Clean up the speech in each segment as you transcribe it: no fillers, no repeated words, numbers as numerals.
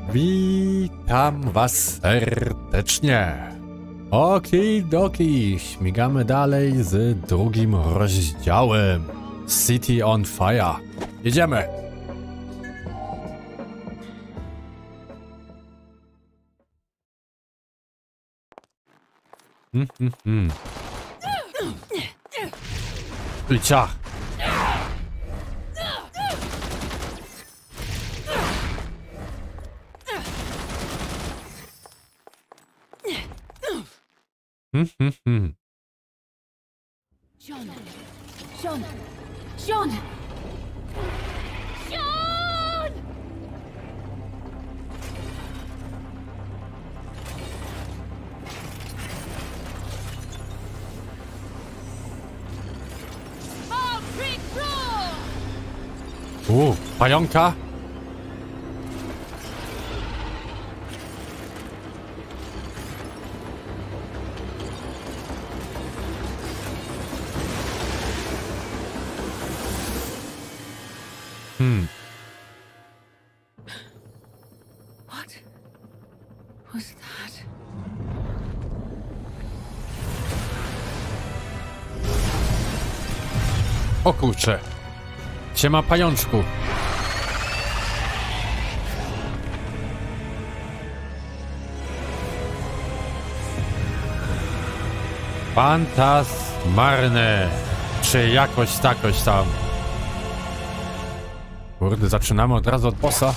Witam was serdecznie. Okidoki, śmigamy dalej z drugim rozdziałem. City on Fire. Jedziemy. Licia. Sean! Sean! Sean! Sean! Oh, Big Bro! Pająka. What was that? O kurczę. Siema pajączku. Fantasmarne. Czy jakoś takoś tam. Kurde, zaczynamy od razu od bossa.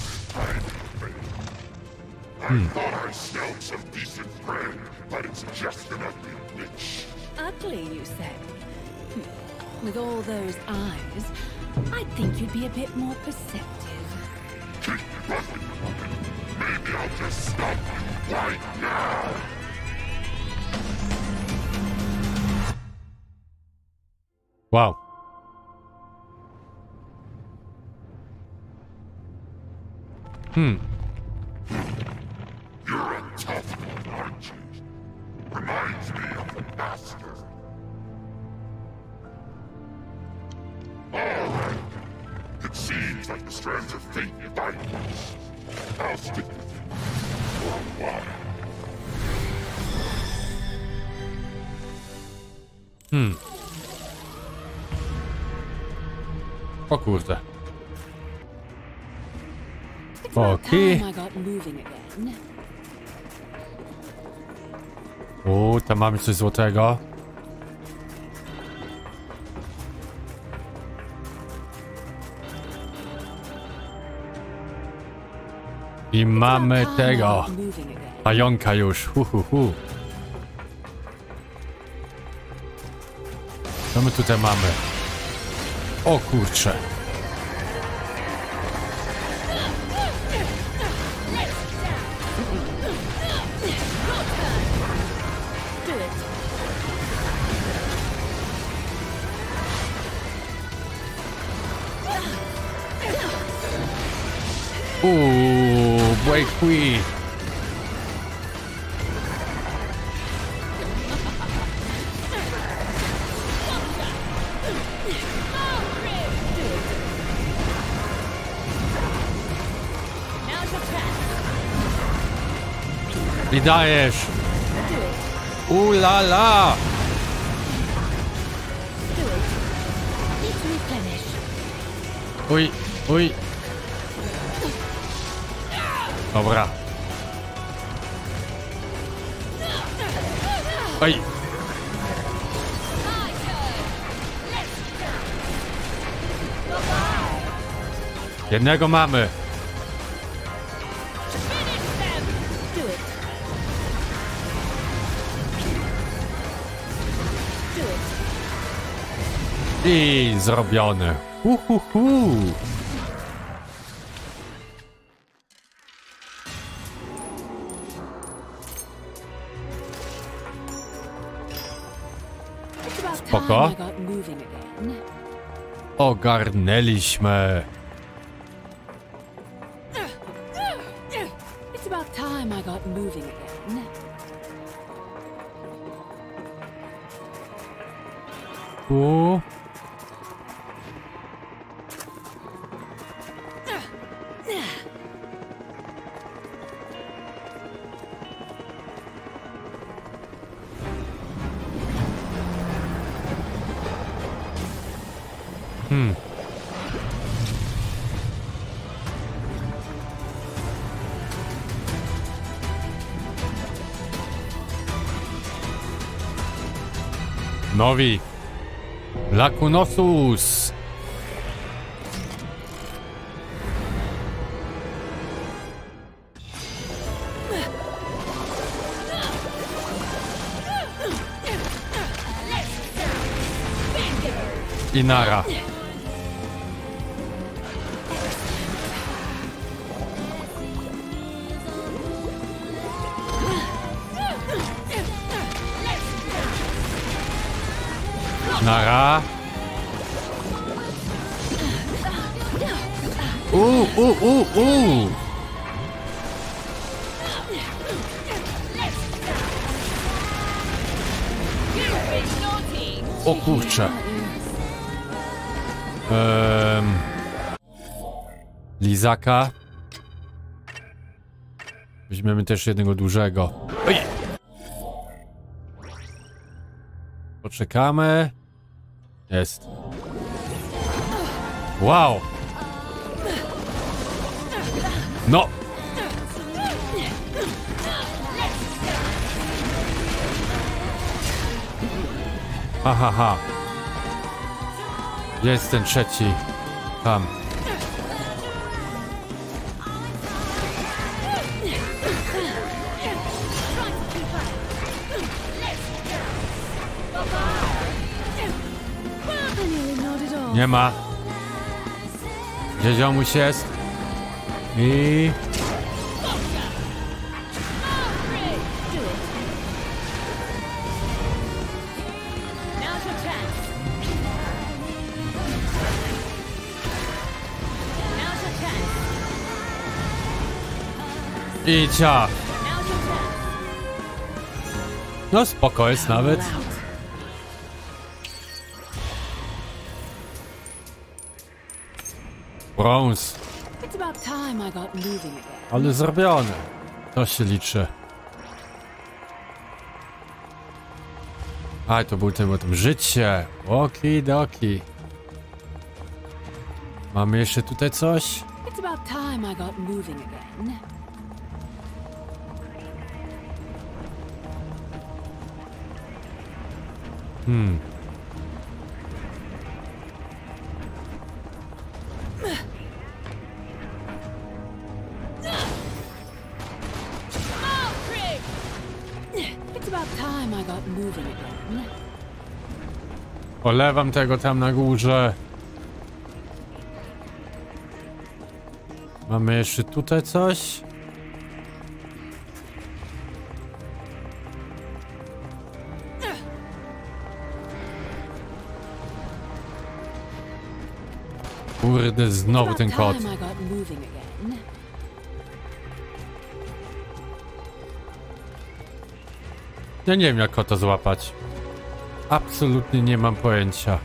Ugly, you say? With all those eyes, I think you'd be a bit more perceptive. Maybe I'll just stop you right now. Wow. You're a tough one, aren't you? Reminds me of the master. All right. It seems like the strands of fate bind us. I'll stick with you for a while. O kurde. It's about Okay. time I got moving again. Tam mamy coś złotego. I mamy About time I tego. got moving again. Pająka już. Co my tutaj mamy? O kurcze. Do it. Błękwi. Now's your chance. I dajesz. Do it. La la. Do it. Need to replenish. Uj. Dobra. Oj. Jednego mamy. Do it. Do it. I zrobione. It's about Spoko. time I got moving again. Ogarnęliśmy. It's about time I got moving again. Nowi. Lacunosus. I nara. Nara. O kurczę. Lizaka. Weźmiemy też jednego dużego. Oj! Poczekamy. Jest. Wow! No! Ha, ha, ha. Jest ten trzeci. Tam. Nie ma. Gdzie ziomuś jest? I... I ciach. No spoko jest nawet. Brąz. Ale zrobione. To się liczy. Aj, to był ten o tym życie. Okidoki. Mamy jeszcze tutaj coś? Olewam tego tam na górze. Mamy jeszcze tutaj coś? Kurde, znowu ten kot. Ja nie wiem, jak kota złapać. Absolutnie nie mam pojęcia.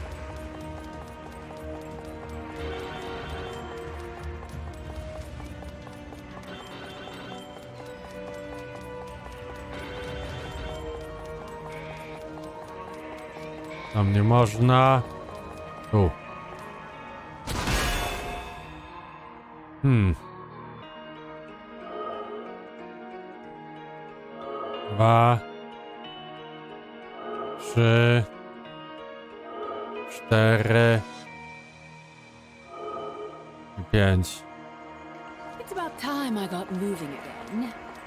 Tam nie można. Tu. Dwa. 3, 4 i 5. It's about time I got moving again.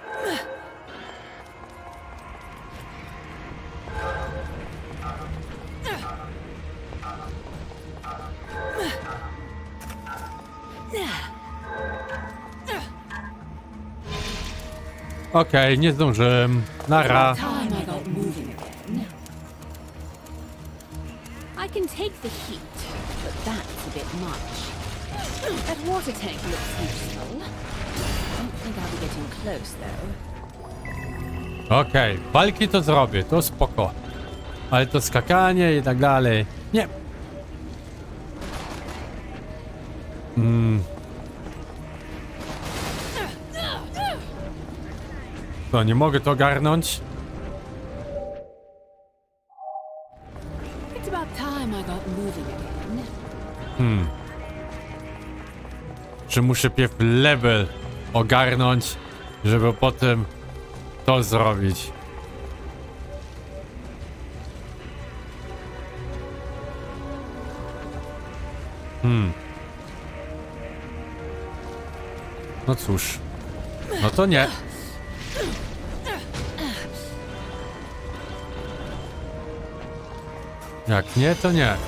Okej, nie zdążyłem. Nara. I can take the heat, but that's a bit much. That water tank looks useful. Don't think I'll be getting close though. Okej, walki to zrobię, to spoko. Ale to skakanie i tak dalej. Nie. To nie mogę to ogarnąć. It's about time I got moving again. Czy muszę pierw level ogarnąć, żeby potem to zrobić? No cóż. No to nie. Jak nie, to nie.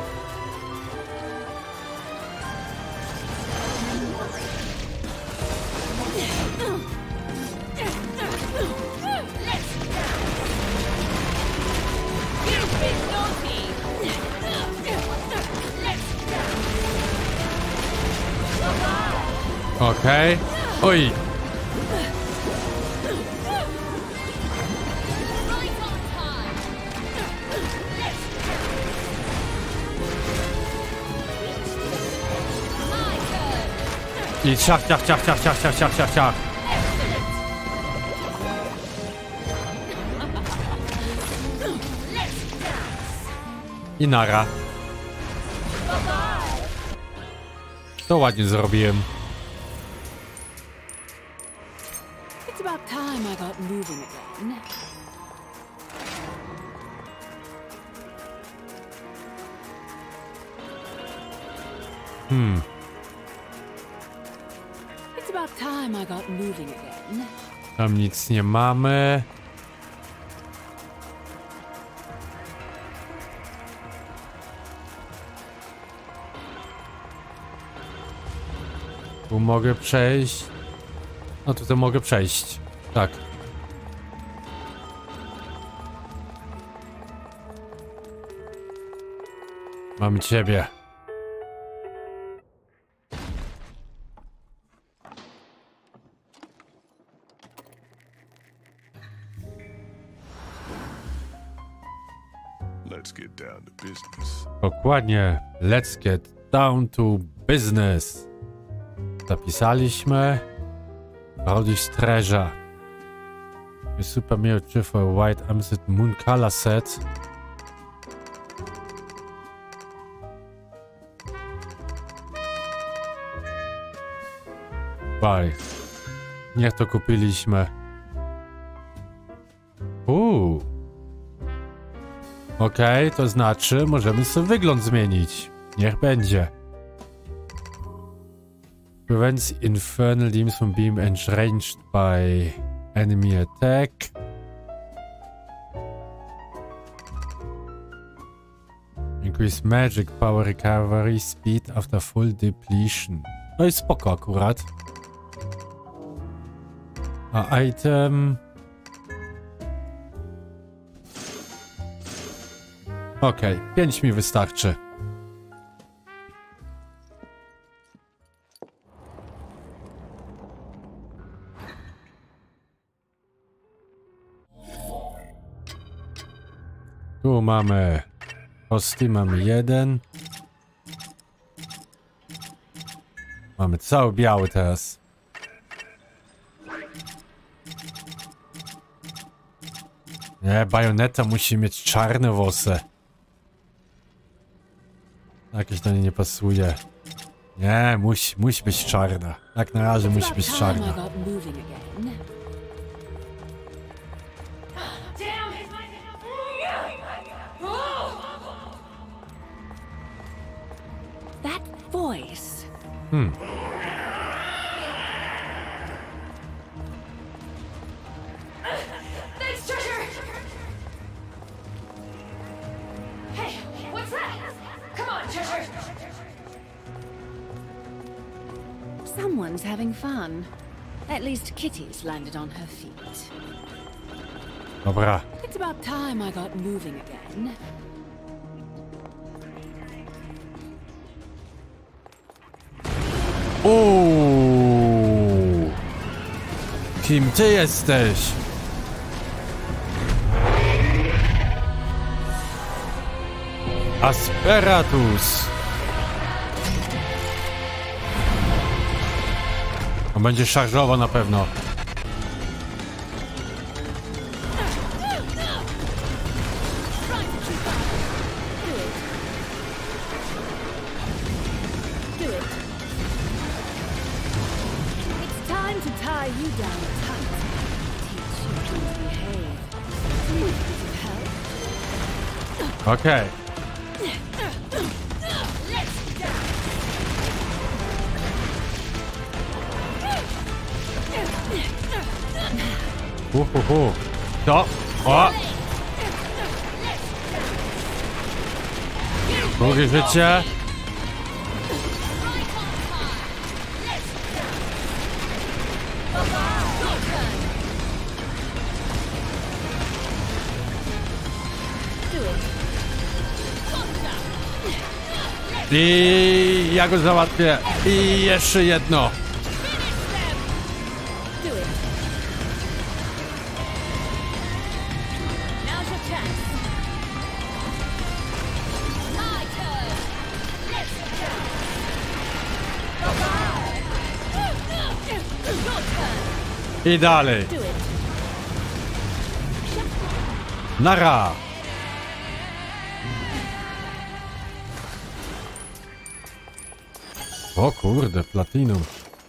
Okej. Oj. I ciach, ciach, ciach, ciach, ciach, ciach, ciach, ciach, ciach. I nara. To ładnie zrobiłem. It's about time I got moving again. It's about time I got moving again. Tam nic nie mamy. Tu mogę przejść. No tutaj mogę przejść. Tak. Mam ciebie. Let's get down to business. Dokładnie. Let's get down to business. Zapisaliśmy. Brody Streża. Super Mario for White Amset Moon Color Set. Bye. Niech to kupiliśmy. Okej, to znaczy możemy sobie wygląd zmienić. Niech będzie. Prevents infernal demons from being enraged by enemy attack. Increase magic power recovery speed after full depletion. No i spoko akurat. A item... Okej, 5 mi wystarczy. Tu mamy kostium, mamy 1. Mamy cały biały teraz. Nie, Bajoneta musi mieć czarne włosy. Jakieś do niej nie pasuje. Nie, musi być czarna. Jak na razie musi być czarna. That voice. Thanks, treasure! Hey, what's that? Come on, treasure! Someone's having fun. At least Kitty's landed on her feet. Dobra. It's about time I got moving again. Kim ty jesteś? Asperatus. On będzie szarżował na pewno. Okej. To! O! Drugie życie. I ja go załatwię. I jeszcze jedno. Do it. Now's your chance. My turn. Let's go. Your turn. I dalej. Do it. Nara. O kurde, platinum.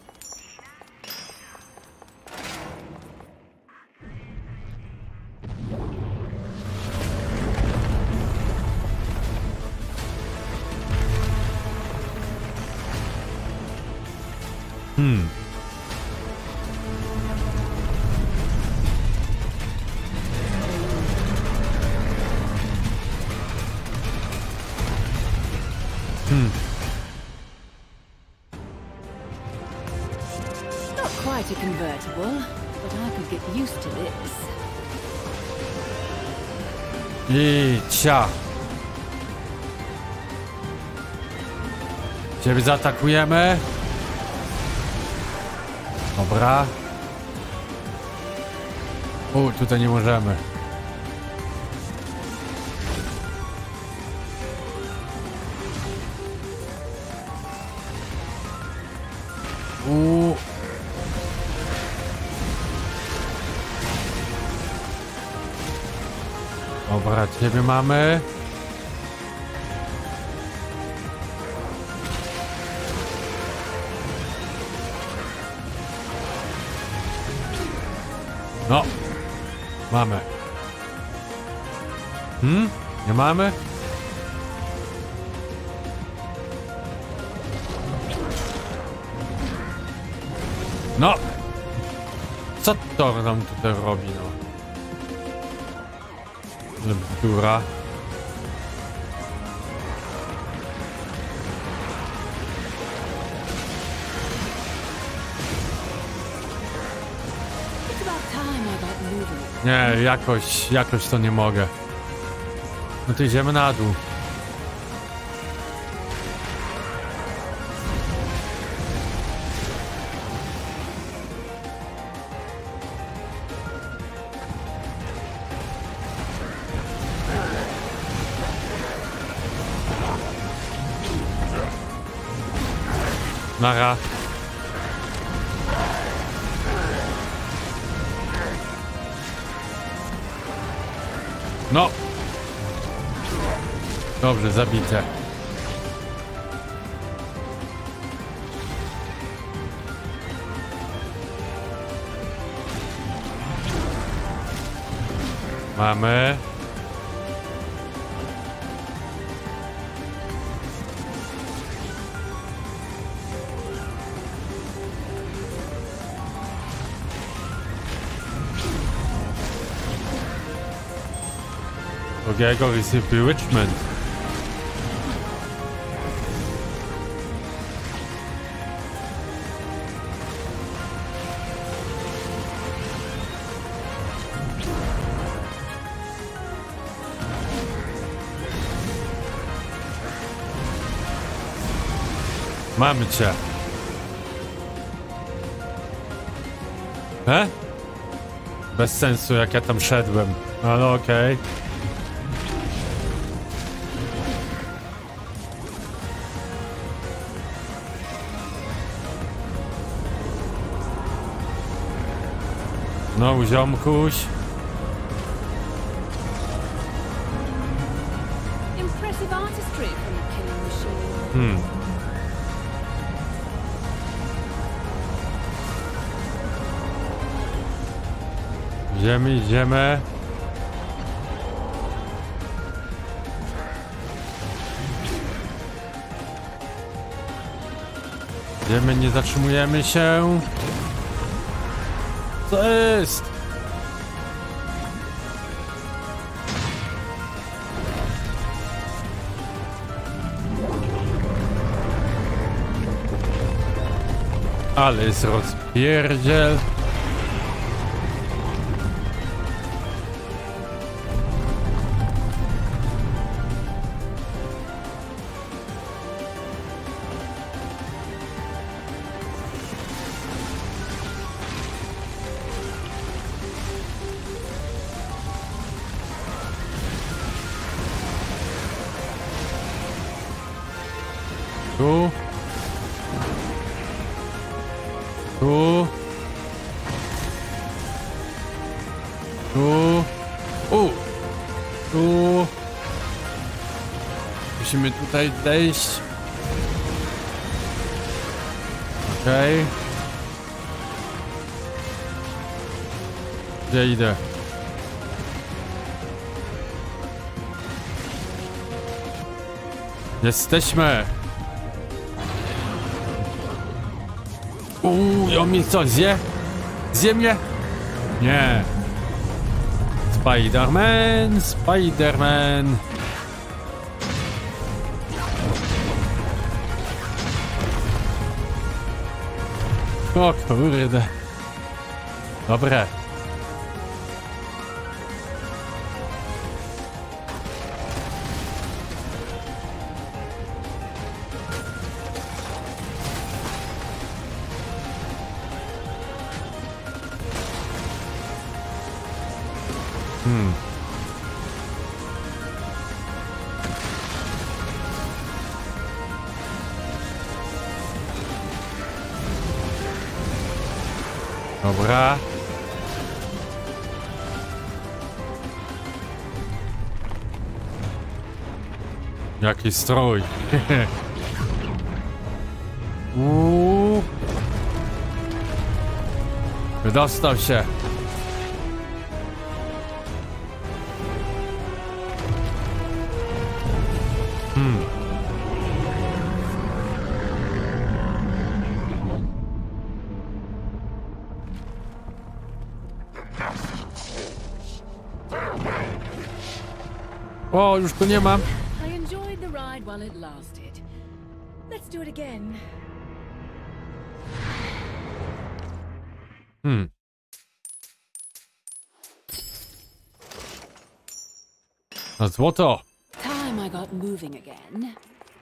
Not quite a convertible, but I could get used to this. I cia. Ciebie zaatakujemy. Dobra. Tutaj nie możemy. Dobra, ciebie mamy. No. Mamy. Nie mamy? No. Co to nam tutaj robi, no? Bzdura. It's about time I got moving. Nie, jakoś to nie mogę. No to idziemy na dół. Nara. No. Dobrze, zabite. Mamy. Drugiego jest Bewitchment. Mamy cię. Bez sensu, jak ja tam szedłem. Ale okej. No, ziomkuś. Impressive artistry from the killing machine. Idziemy. Idziemy, nie zatrzymujemy się. Co jest? Ale jest rozpierdziel. Tu. Tu. Tu. Tu. Musimy tutaj zejść. Okej. Gdzie idę? Jesteśmy! I on mnie co, zje? Zje mnie? Nie. Spider-Man, Spider-Man. O kurde. Dobre. Dobra. Jaki strój. Wydostał się. O, już tu nie mam. I enjoyed the ride while it lasted. Let's do it again. Na złoto. Time I got moving again.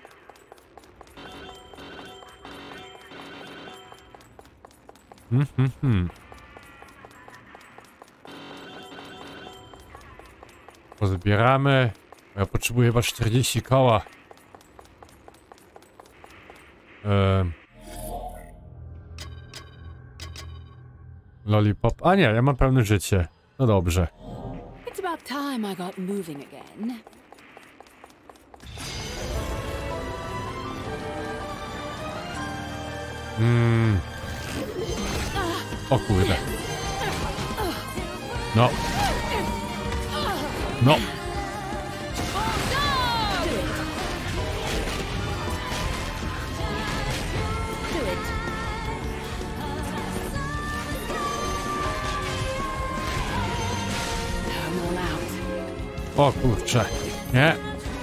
Pozbieramy. Ja potrzebuję chyba 40 koła. Lollipop. A nie, ja mam pełne życie. No dobrze. It's about time I got moving again. O kurde. No. No. O kurczę. Nie.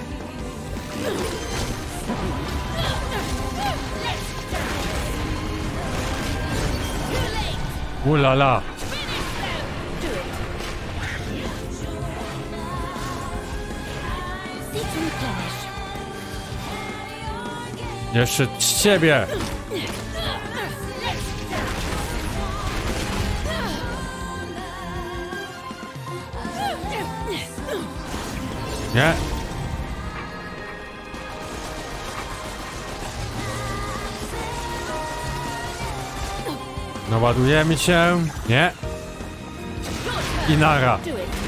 Ulala. Jeszcze z ciebie. Nie. Naładujemy się. Nie. I nara.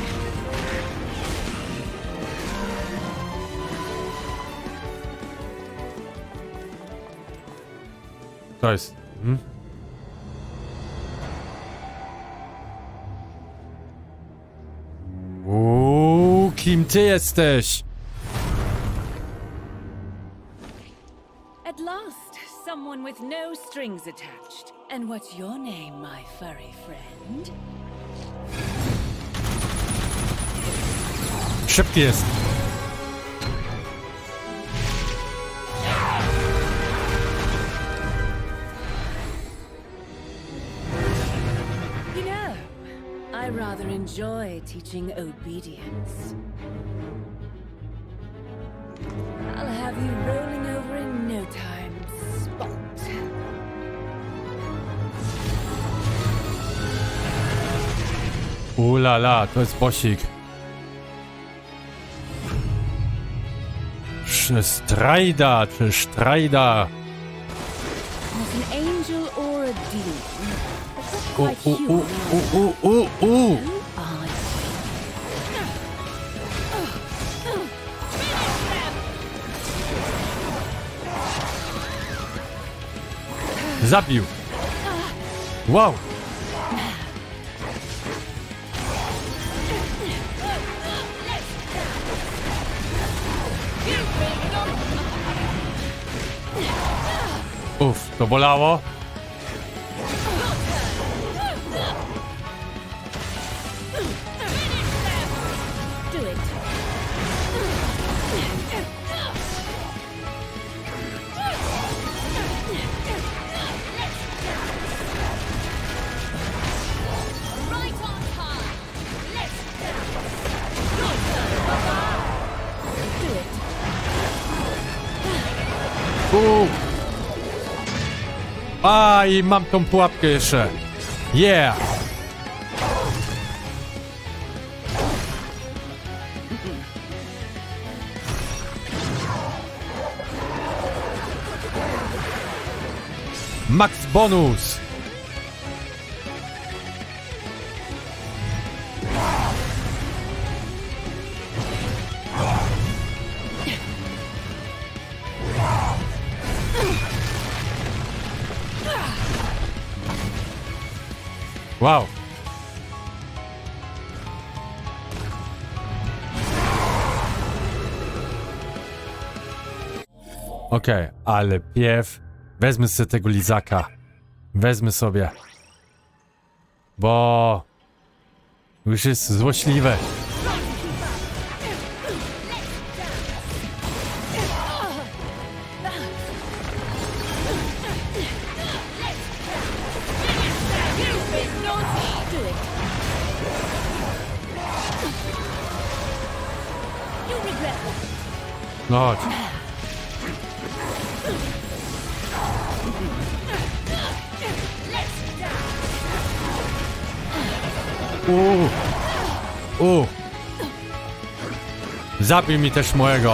To jest. Kim ty jesteś? At last, someone with no strings attached. And what's your name, my furry friend? Szybki jest. I rather enjoy teaching obedience. I'll have you rolling over in no time, Spot. Ulala, to jest bosik. Strajda, czy Strajda. As an angel or a demon, but not quite human. Who are you? Zabił. Wow. Uff, to bolało. Do it. Right on time. Let's Do it. A, i mam tą pułapkę jeszcze. Yeah. Max bonus. Wow. Okej, ale pierw wezmę sobie tego lizaka. Wezmę sobie. Bo już jest złośliwe. No chodź. Zabij mi też mojego.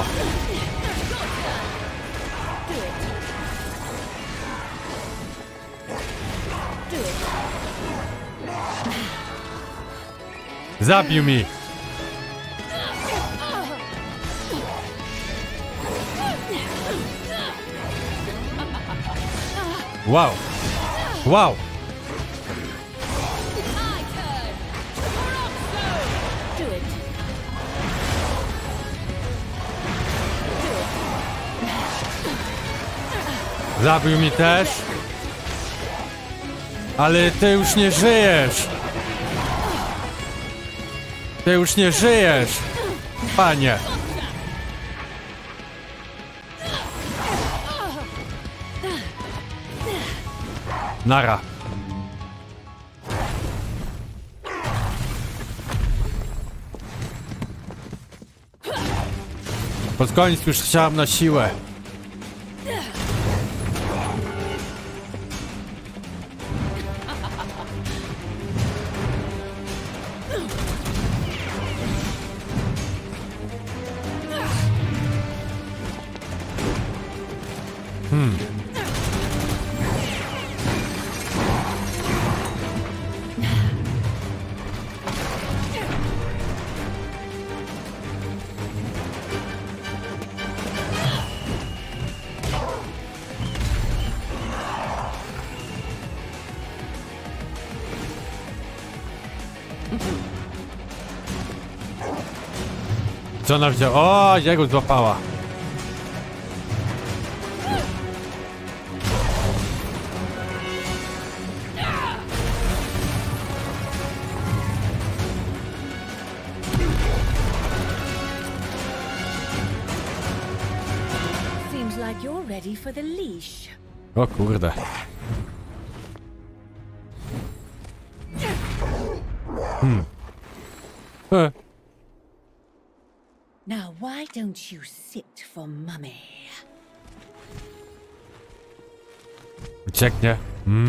Zabił mi. Wow. Wow. Zabił mi też. Ale ty już nie żyjesz. Ty już nie żyjesz. Panie. Nara. Pod koniec już chciałam na siłę. Co ona wzięła? O, jego złapała. Seems like you're ready for the leash. O kurde. Now, why don't you sit for mummy? Ucieknie.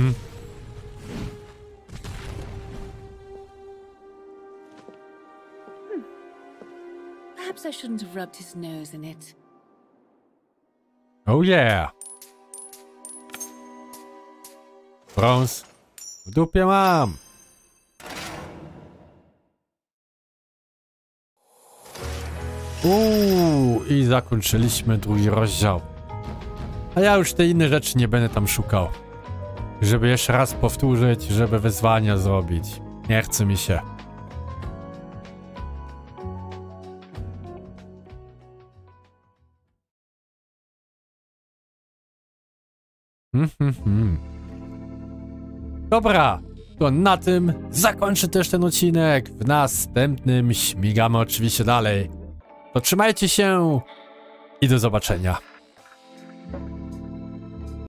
Perhaps I shouldn't have rubbed his nose in it. Oh yeah. Brąz. W dupie mam. I zakończyliśmy drugi rozdział. A ja już te inne rzeczy nie będę tam szukał. Żeby jeszcze raz powtórzyć, żeby wyzwania zrobić. Nie chce mi się. Dobra, to na tym zakończę też ten odcinek. W następnym śmigamy oczywiście dalej. To trzymajcie się i do zobaczenia.